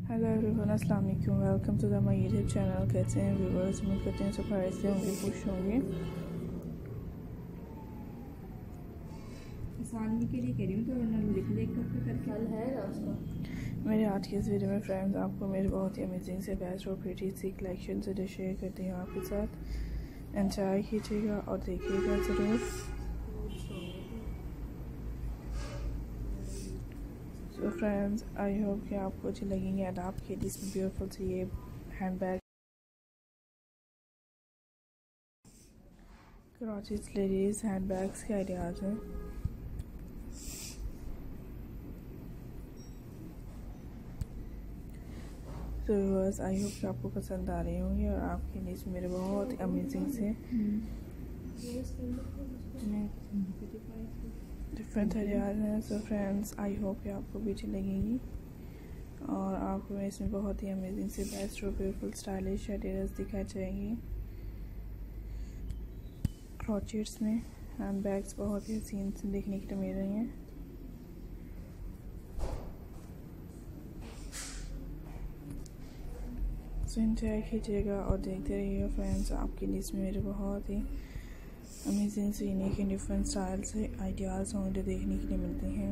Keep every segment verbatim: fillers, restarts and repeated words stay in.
Hello everyone, अस्सलाम वालेकुम। Welcome to the my YouTube channel. कैसे हैं व्यूअर्स? उम्मीद करते हैं सब खैरियत से होंगे, खुश होंगे। के लिए कह रही हूँ तो लिख लिख कर फल है उसका। मेरे आज की इस वीडियो में फ्रेंड्स आपको मेरे बहुत ही अमेजिंग से बेस्ट और प्रीटी सी कलेक्शन से शेयर करती हूँ आपके साथ। एंजॉय कीजिएगा और देखिएगा ज़रूर। सो फ्रेंड्स, आई होप कि आपको अच्छी लगेंगे एंड आपके लिए इसमें ब्यूटीफुल सी ये hand bag crochet ladies hand bags के आइडियाज़ हैं। तो व्यूअर्स, आई होप कि आपको पसंद आ रही होंगी और आपके लिए इसमें मेरे बहुत ही अमेजिंग से डिफरेंट आइडियाज़ हैं। सो फ्रेंड्स, आई होप कि आपको भी अच्छी लगेंगी और आपको इसमें बहुत ही अमेजिंग से बेस्ट और ब्यूटीफुल स्टाइलिश आइडियाज़ दिखाए जाएंगे। क्रोचेट्स में हैंड बैग्स बहुत ही हसीन से देखने के लिए मिल रही हैं। सो एंजॉय कीजिएगा और देखते रहिएगा फ्रेंड्स। आपके लिए इसमें मेरे बहुत ही अमेजिंग से यूनिक एंड डिफरेंट स्टाइल से आइडियाज़ होंगे जो देखने के लिए मिलते हैं।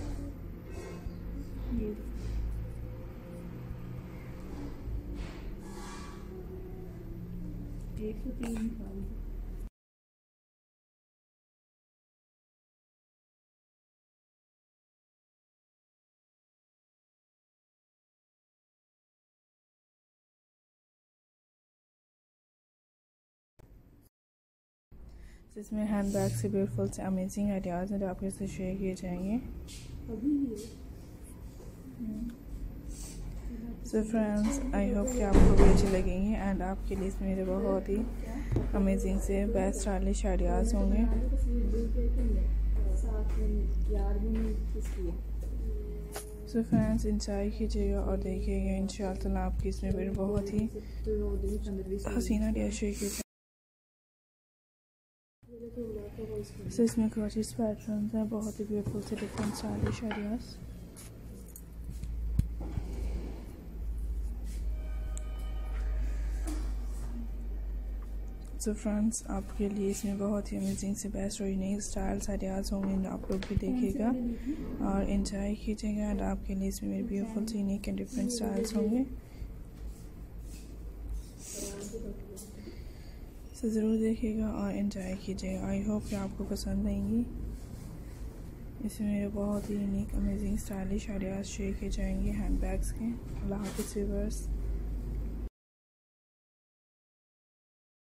एक सौ तीन इसमें हैंड बैग से ब्यूटीफुल से अमेजिंग आइडियाज़ हैं जो आपके साथ शेयर किए जाएंगे। सो फ्रेंड्स, आई होप कि आपको भी अच्छी लगेंगी एंड आपके लिए इसमें मेरे बहुत ही अमेजिंग से बेस्ट स्टाइलिश आइडियाज़ होंगे। सो फ्रेंड्स, एंजॉय कीजिएगा और देखिएगा इंशाअल्लाह आपकी इसमें मेरे बहुत ही हसीन आइडिया शेयर किए। so, इसमें क्रोचेस पैटर्न्स हैं बहुत ही ब्यूटीफुल से different stylish ideas. So friends, आपके लिए इसमें बहुत ही अमेजिंग से बेस्ट और यूनिक स्टाइल्स आइडियाज़ होंगे, आप लोग भी देखिएगा और एंजॉय कीजिएगा एंड आपके लिए इसमें मेरे ब्यूटीफुल से यूनिक एंड डिफरेंट स्टाइल्स होंगे। तो ज़रूर देखिएगा और एंजॉय कीजिएगा। आई होप कि आपको पसंद आएंगी। इसमें मेरे बहुत ही unique amazing stylish ideas share किए जाएंगे हैंड बैग्स के। अल्लाह हाफ़िज़ व्यूअर्स।